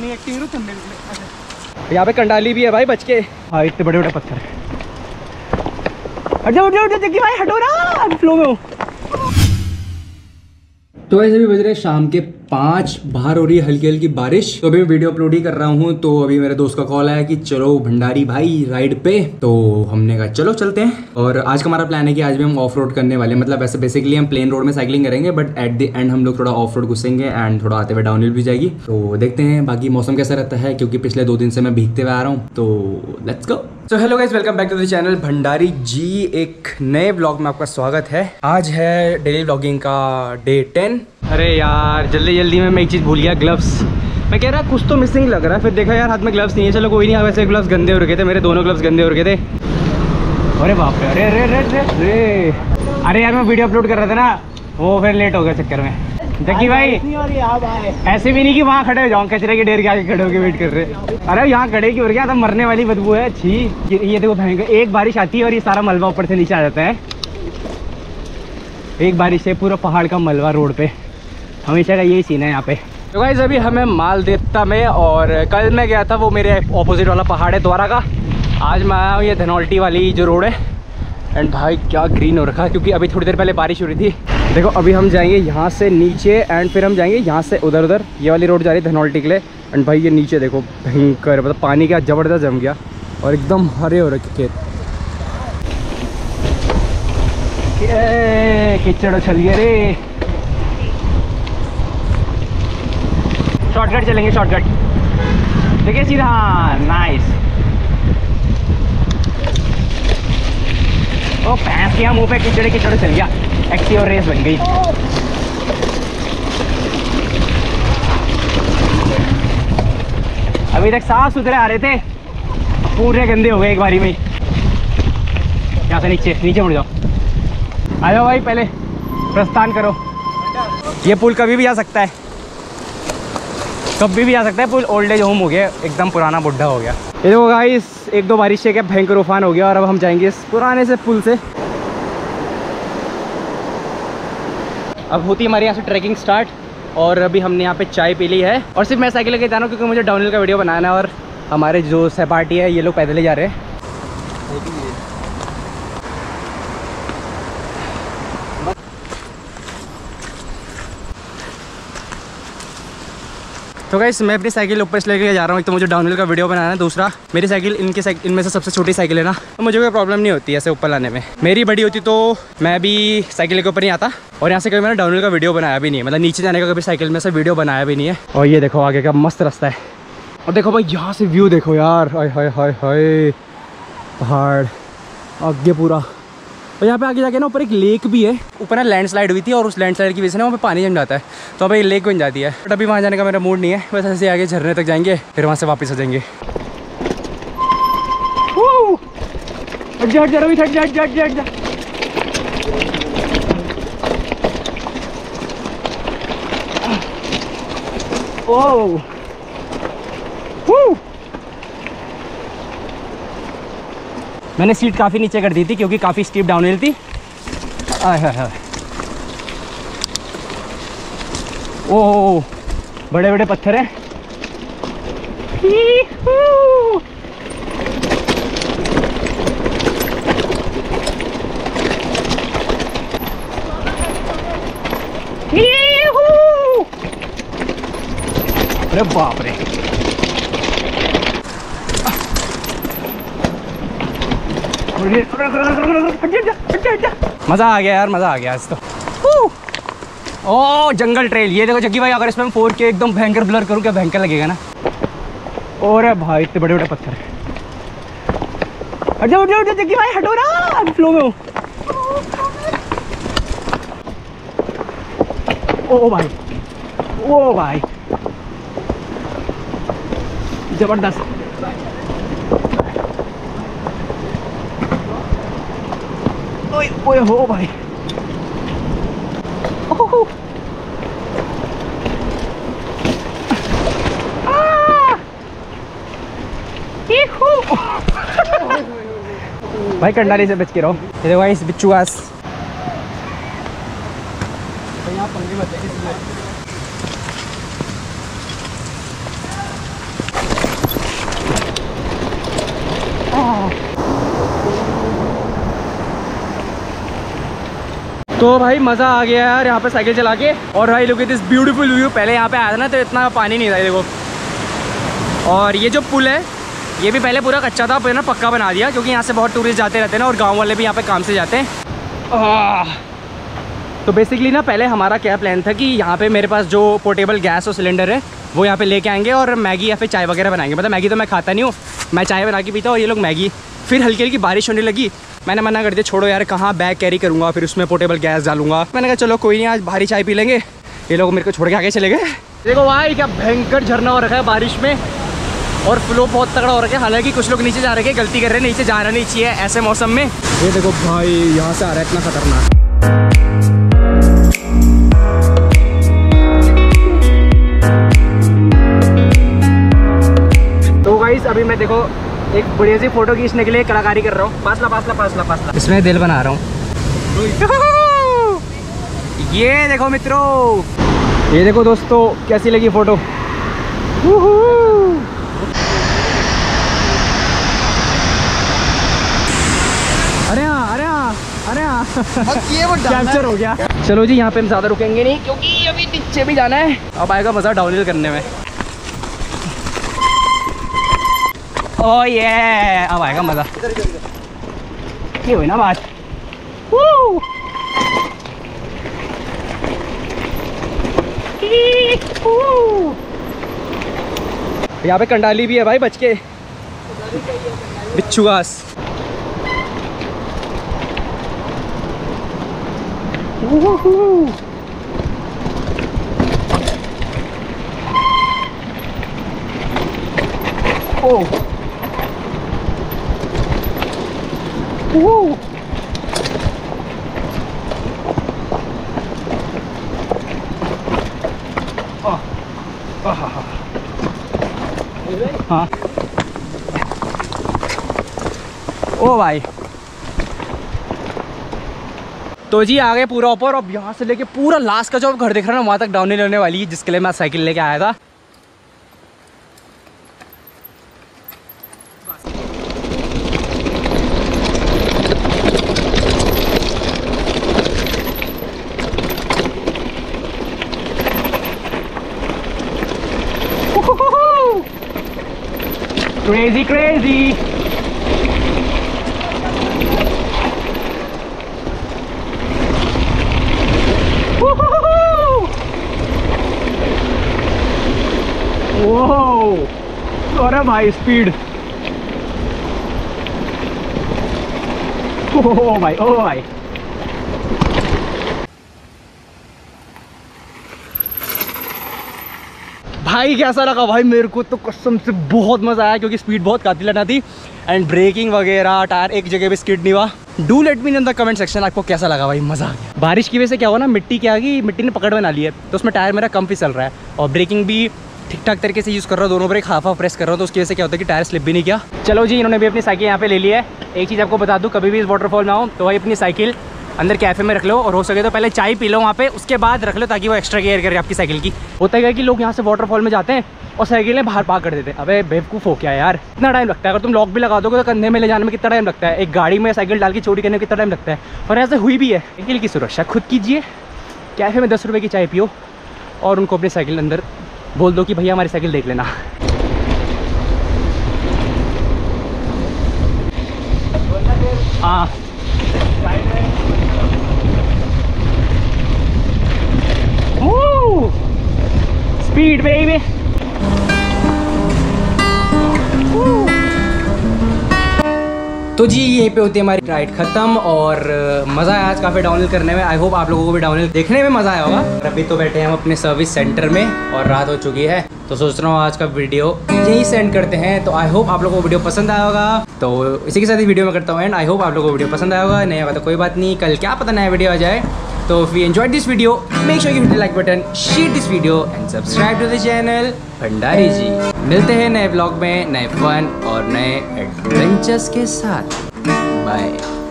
अपनी acting thumbnail पे। यहाँ पे कंडाली भी है भाई, बच के। हाँ इतने बड़े बड़े पत्थर। हट जाओ जग्गी भाई, हटो ना, फ्लो में हो। तो ऐसे भी बज रहे शाम के 5, बाहर हो रही है हल्की हल्की बारिश। तो अभी मैं वीडियो अपलोड ही कर रहा हूँ। तो अभी मेरे दोस्त का कॉल आया कि चलो भंडारी भाई राइड पे। तो हमने कहा चलो चलते हैं। और आज का हमारा प्लान है कि आज भी हम ऑफ रोड करने वाले हैं। मतलब ऐसे बेसिकली हम प्लेन रोड में साइकिलिंग करेंगे, बट एट द एंड हम लोग थोड़ा ऑफ रोड घुसेंगे एंड थोड़ा आते हुए डाउनहिल भी जाएगी। तो देखते हैं बाकी मौसम कैसा रहता है, क्योंकि पिछले 2 दिन से मैं भीगते हुए आ रहा हूँ। तो let's go. So hello guys, welcome back to the channel Bhandari ji. एक नए व्लॉग में आपका स्वागत है। आज है डेली व्लॉगिंग का डे 10। अरे यार जल्दी जल्दी में मैं एक चीज़ भूल गया, ग्लव्स। मैं कह रहा कुछ तो मिसिंग लग रहा है, फिर देखा यार हाथ में ग्लव्स नहीं है। चलो कोई नहीं, वैसे ग्लव्स गंदे हो रखे थे, मेरे दोनों ग्लव्स गंदे हो रखे थे। अरे बाप रे, अरे अरे अरे अरे अरे यार मैं वीडियो अपलोड कर रहा था ना, वो फिर लेट हो गया चक्कर में। जक्की भाई ऐसे भी नहीं कि वहाँ खड़े हो जाओ, कचरे के ढेर के आगे खड़े होकर वेट कर रहे। अरे यहाँ खड़े क्यों हो गया, तो मरने वाली बदबू है। छी, ये देखो भयंकर। एक बारिश आती है और ये सारा मलबा ऊपर से नीचे आ जाता है। एक बारिश से पूरा पहाड़ का मलबा रोड पे, हमेशा का यही सीन है यहाँ पे। तो गाइस अभी हमें मालदेवता में, और कल मैं गया था वो मेरे ऑपोजिट वाला पहाड़ है द्वारा का। आज मैं आया हूँ ये धनौल्टी वाली जो रोड है। एंड भाई क्या ग्रीन हो रखा है, क्योंकि अभी थोड़ी देर पहले बारिश हो रही थी। देखो अभी हम जाएंगे यहाँ से नीचे एंड फिर हम जाएंगे यहाँ से उधर। ये वाली रोड जा रही है धनौल्टी के लिए। एंड भाई ये नीचे देखो भयंकर, मतलब पानी क्या ज़बरदस्त जम गया और एकदम हरे हो रखे खेत। कीचड़ चल गया रे। शॉर्टकट चलेंगे, शॉर्टकट देखिए सीधा। नाइस। ओ भैंस के मुंह पे कीचड़ कीचड़ चल गया। एक्टिव रेस बन गई। अभी तक साफ सुथरे आ रहे थे, पूरे गंदे हो गए एक बारी में। यहाँ से नीचे नीचे मुड़ जाओ। आ जाओ भाई, पहले प्रस्थान करो। ये पुल कभी भी आ सकता है, कभी भी आ सकता है। पुल ओल्ड एज होम हो गया, एकदम पुराना बुढ़ा हो गया। ये देखो गाइस, 1-2 बारिश से क्या भयंकर उफान हो गया। और अब हम जाएंगे इस पुराने से पुल से। अब होती है हमारे यहाँ से ट्रैकिंग स्टार्ट। और अभी हमने यहाँ पे चाय पी ली है, और सिर्फ मैं साइकिल लेके जा रहा हूँ क्योंकि मुझे डाउनहिल का वीडियो बनाना है। और हमारे जो सहपाठी है ये लोग पैदल ही जा रहे हैं। तो गाइस मैं अपनी साइकिल ऊपर से लेके जा रहा हूँ। एक तो मुझे डाउनहिल का वीडियो बनाना है, दूसरा मेरी साइकिल इनमें से सबसे छोटी साइकिल है ना, तो मुझे कोई प्रॉब्लम नहीं होती ऐसे ऊपर लाने में। मेरी बड़ी होती तो मैं भी साइकिल के ऊपर नहीं आता। और यहाँ से कभी मैंने डाउनहिल का वीडियो बनाया भी नहीं है, मतलब नीचे जाने का कभी साइकिल में से वीडियो बनाया भी नहीं है। और ये देखो आगे का मस्त रास्ता है। और देखो भाई यहाँ से व्यू देखो यार, हाय हाय हाय हाय, पहाड़ आगे पूरा। और यहाँ पे आगे जाके ना ऊपर एक लेक भी है। ऊपर ना लैंडस्लाइड हुई थी और उस लैंडस्लाइड की वजह से ना वहाँ पे पानी जम जाता है, तो अब एक लेक बन जाती है। बट अभी वहाँ जाने का मेरा मूड नहीं है, बस ऐसे आगे झरने तक जाएंगे, फिर वहाँ से वापस आ जाएंगे। मैंने सीट काफ़ी नीचे कर दी थी क्योंकि काफ़ी स्टीप डाउनहिल थी। ओह बड़े बड़े पत्थर हैं। अरे बाप रे, मज़ा आ गया यार, मज़ा आ गया आज तो। ओ जंगल ट्रेल, ये देखो जग्गी भाई, अगर इसमें 4K एकदम भयंकर ब्लर करूँ क्या भयंकर लगेगा ना। और भाई इतने बड़े बड़े पत्थर। हट जाओ जग्गी भाई, हटो ना, फ्लो में हो। ओ भाई, ओ भाई जबरदस्त। ओए हो भाई, भाई कंडाली से बच के रहो। ये देखो भाई इस बिच्छू घास। तो भाई मज़ा आ गया यार यहाँ पे साइकिल चला के। और भाई look at this beautiful view. पहले यहाँ पे आया था ना तो इतना पानी नहीं था, देखो। और ये जो पुल है ये भी पहले पूरा कच्चा था, फिर ना पक्का बना दिया, क्योंकि यहाँ से बहुत टूरिस्ट जाते रहते हैं ना, और गाँव वाले भी यहाँ पे काम से जाते हैं। तो बेसिकली ना पहले हमारा क्या प्लान था कि यहाँ पे मेरे पास जो पोर्टेबल गैस और सिलेंडर है वो यहाँ पे लेके आएंगे और मैगी या फिर चाय वगैरह बनाएंगे। मतलब मैगी तो मैं खाता नहीं हूँ, मैं चाय बना के पीता हूँ, और ये लोग मैगी। फिर हल्की हल्की बारिश होने लगी, मैंने मना कर दिया, छोड़ो यार कहाँ बैग कैरी करूँगा, फिर उसमें पोर्टेबल गैस डालूंगा। मैंने कहा चलो कोई नहीं, आज भारी चाय पी लेंगे। ये लोग मेरे को छोड़ के आगे चले गए। देखो भाई क्या भयंकर झरना हो रखा है बारिश में, और फ्लो बहुत तगड़ा हो रखा है। हालांकि कुछ लोग नीचे जा रहे हैं, गलती कर रहे हैं, नीचे जाना नहीं चाहिए ऐसे मौसम में। ये देखो भाई यहाँ से आ रहा है, इतना खतरनाक। तो गाइस अभी मैं देखो एक बढ़िया सी फोटो खींचने के लिए कलाकारी कर रहा हूँ। पासला पासला पासला पासला, इसमें दिल बना रहा हूँ। ये देखो मित्रों, ये देखो दोस्तों कैसी लगी फोटो। अरे हाँ अरे हाँ अरे हाँ ये वो कैप्चर हो गया। चलो जी यहाँ पे हम ज़्यादा रुकेंगे नहीं, क्योंकि अभी नीचे भी जाना है। अब आएगा मज़ा डाउनहिल करने में। ओह ये अब आएगा मज़ा। ये हुई ना बात। यहाँ पे कंडाली भी है भाई, बच के। बिच्छू घास। हाँ ओ भाई, तो जी आ गए पूरा ऊपर। अब यहाँ से लेके पूरा लास्ट का जो घर दिख रहा है ना, वहाँ तक डाउनहिल होने वाली है, जिसके लिए मैं साइकिल लेके आया था। Crazy crazy. अरे भाई स्पीड। ओ भाई ओ भाई। भाई कैसा लगा भाई? मेरे को तो कसम से बहुत मजा आया, क्योंकि स्पीड बहुत कातिलाना थी, एंड ब्रेकिंग वगैरह, टायर एक जगह पे स्किड नहीं हुआ। Do let me in the comment section आपको कैसा लगा भाई, मजा आ गया। बारिश की वजह से क्या हुआ ना, मिट्टी क्या गई, मिट्टी ने पकड़ बना ली है, तो उसमें टायर मेरा कम फिसल रहा है, और ब्रेकिंग भी ठीक ठाक तरीके से यूज़ कर रहा हूँ, दोनों ब्रेक हाफ हाफ प्रेस कर रहा हूँ, तो उसकी वजह से क्या होता है कि टायर स्लिप भी नहीं किया। चलो जी, इन्होंने भी अपनी साइकिल यहाँ पे ले ली है। एक चीज़ आपको बता दूँ, कभी भी इस वाटरफॉल में आओ तो भाई अपनी साइकिल अंदर कैफ़े में रख लो, और हो सके तो पहले चाय पी लो वहाँ पे, उसके बाद रख लो, ताकि वो एक्स्ट्रा केयर करे आपकी साइकिल की। होता है कि लोग यहाँ से वाटरफॉल में जाते हैं और साइकिलें बाहर पार्क कर देते हैं। अबे बेवकूफ़ हो क्या यार, इतना टाइम लगता है। अगर तुम लॉक भी लगा दोगे तो कंधे में ले जाने में कितना टाइम लगता है, एक गाड़ी में साइकिल डाल के चोरी करने में कितना टाइम लगता है। और ऐसे हुई भी है। साइकिल की सुरक्षा खुद कीजिए, कैफ़े में 10 रुपये की चाय पियो, और उनको अपनी साइकिल अंदर बोल दो कि भैया हमारी साइकिल देख लेना। हाँ स्पीड बेबी। तो जी यहीं पे होती है हमारी राइड खत्म, और मज़ा आया आज काफ़ी डाउनहिल करने में। आई होप आप लोगों को भी डाउनहिल देखने में मज़ा आया होगा। अभी तो बैठे हैं हम अपने सर्विस सेंटर में, और रात हो चुकी है, तो सोच रहा हूँ आज का वीडियो यहीं सेंड करते हैं। तो आई होप आप लोगों को वीडियो पसंद आया होगा। तो इसी के साथ ही वीडियो में करता हूँ एंड। आई होप आप लोगों को वीडियो पसंद आया होगा। नहीं होगा तो कोई बात नहीं, कल क्या पता नया वीडियो आ जाए। So if you enjoyed this video, make sure you hit the like button, share this video and subscribe to the channel Bhandari जी। मिलते हैं नए ब्लॉग में, नए फन और नए एडवेंचर्स के साथ। बाय।